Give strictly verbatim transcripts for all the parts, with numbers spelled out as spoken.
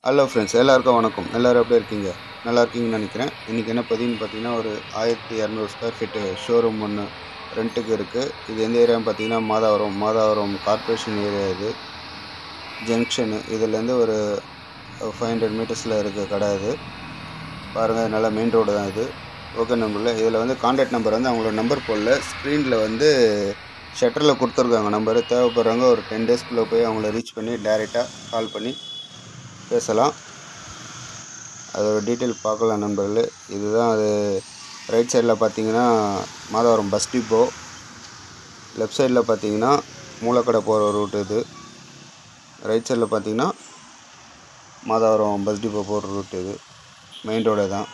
Hello friends, எல்லாருக்கும் வணக்கம். எல்லோரும் எப்படி இருக்கீங்க? நல்லா இருக்கீங்கன்னு நினைக்கிறேன். இன்றைக்கி என்ன பதிவுன்னு பார்த்தீங்கன்னா, ஒரு ஆயிரத்தி இரநூறு ஸ்கொயர் ஃபீட்டு ஷோரூம் ஒன்று ரெண்ட்டுக்கு இருக்குது. இது எந்த ஏரியான்னு பார்த்தீங்கன்னா, மாதாவரம் மாதாவரம் கார்ப்பரேஷன் ஏரியா. இது ஜங்ஷனு. இதுலேருந்து ஒரு ஃபைவ் ஹண்ட்ரட் மீட்டர்ஸில் இருக்க கடை. இது பாருங்கள், நல்லா மெயின் ரோடு தான் இது. ஓகே நம்பரில் இதில் வந்து கான்டாக்ட் நம்பர் வந்து அவங்களோட நம்பர் போடல, ஸ்க்ரீனில் வந்து ஷட்டரில் கொடுத்துருக்காங்க நம்பரு. தேவைப்படுறவங்க ஒரு டென் டேஸ்க்குள்ளே போய் அவங்கள ரீச் பண்ணி டைரெக்டாக கால் பண்ணி பேசலாம். அதோட டீட்டெயில் பார்க்கலாம் நண்பர்களே. இதுதான் அது. ரைட் சைடில் பார்த்தீங்கன்னா மாதவரம் பஸ் டிப்போ, லெஃப்ட் சைடில் பார்த்தீங்கன்னா மூலக்கடை போகிற ரூட். இது ரைட் சைடில் பார்த்தீங்கன்னா மாதவரம் பஸ் டிப்போ போகிற ரூட். இது மெயின் ரோடு தான்.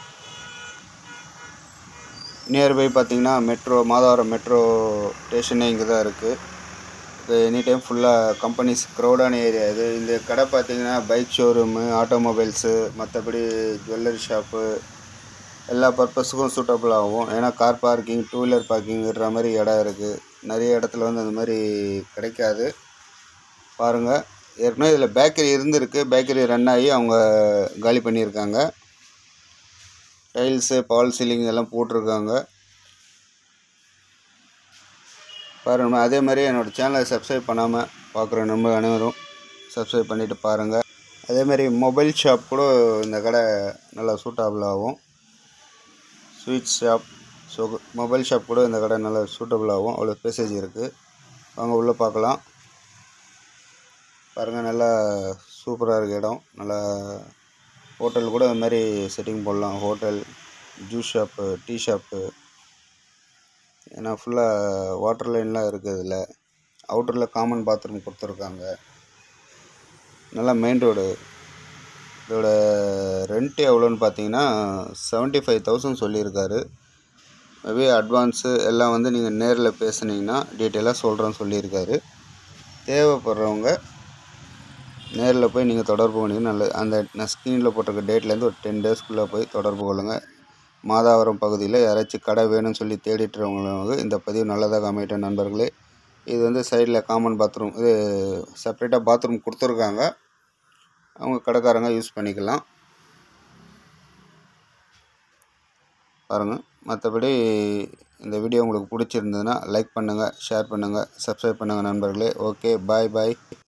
நியர்பை பார்த்தீங்கன்னா மெட்ரோ, மாதவரம் மெட்ரோ ஸ்டேஷனே இங்கே தான் இருக்குது. எனி டைம் ஃபுல்லாக கம்பெனிஸ் க்ரௌடான ஏரியா இது. இந்த கடை பார்த்தீங்கன்னா பைக் ஷோரூமு, ஆட்டோமொபைல்ஸு, மற்றபடி ஜுவல்லரி ஷாப்பு எல்லா பர்பஸுக்கும் சூட்டபுள் ஆகும். ஏன்னா car parking, two wheeler parking விடுற மாதிரி இடம் இருக்குது. நிறைய இடத்துல வந்து அந்த மாதிரி கிடைக்காது. பாருங்கள், ஏற்கனவே இதில் பேக்கரி இருந்திருக்கு. பேக்கரி ரன் ஆகி அவங்க காலி பண்ணியிருக்காங்க. டைல்ஸு, பால் சீலிங் எல்லாம் போட்டிருக்காங்க. பாருங்கள், அதே மாதிரி என்னோடய சேனலை சப்ஸ்கிரைப் பண்ணாமல் பார்க்குற நம்ம அனைவரும் சப்ஸ்கிரைப் பண்ணிவிட்டு பாருங்கள். அதேமாதிரி மொபைல் ஷாப் கூட இந்த கடை நல்லா சூட்டபுள் ஆகும். Sweet shop, so mobile shop கூட இந்த கடை நல்லா சூட்டபுள் ஆகும். அவ்வளோ பேசேஜ் இருக்குது. வாங்க உள்ளே பார்க்கலாம். பாருங்கள், நல்லா சூப்பராக இருக்குது இடம். நல்லா ஹோட்டல் கூட இந்த மாதிரி செட்டிங் போடலாம். Hotel, juice shop, tea shop. ஏன்னா ஃபுல்லாக வாட்டர் லைன்லாம் இருக்குது. இதில் அவுட்டரில் காமன் பாத்ரூம் கொடுத்துருக்காங்க. நல்லா மெயின் ரோடு. இதோட ரெண்ட்டு எவ்வளோன்னு பார்த்தீங்கன்னா செவன்ட்டி ஃபைவ் தௌசண்ட் சொல்லியிருக்காரு. மேபி அட்வான்ஸு எல்லாம் வந்து நீங்கள் நேரில் பேசுனீங்கன்னா டீட்டெயிலாக சொல்கிறேன்னு சொல்லியிருக்காரு. தேவைப்படுறவங்க நேரில் போய் நீங்கள் தொடர்பு பண்ணிங்கன்னா நல்லது. அந்த நான் ஸ்க்ரீனில் போட்டிருக்க டேட்லேருந்து ஒரு டென் டேஸ்க்குள்ளே போய் தொடர்பு கொள்ளுங்கள். மாதாவரம் பகுதியில் யாராச்சும் கடை வேணும்னு சொல்லி தேடிட்டுறவங்களுக்கு இந்த பதிவு நல்லதாக அமையட்டும் நண்பர்களே. இது வந்து சைடில் காமன் பாத்ரூம், இது செப்ரேட்டாக பாத்ரூம் கொடுத்துருக்காங்க. அவங்க கடைக்காரங்க யூஸ் பண்ணிக்கலாம். பாருங்கள், மற்றபடி இந்த வீடியோ உங்களுக்கு பிடிச்சிருந்ததுன்னா லைக் பண்ணுங்கள், ஷேர் பண்ணுங்கள், சப்ஸ்கிரைப் பண்ணுங்கள் நண்பர்களே. ஓகே, பாய் பாய்.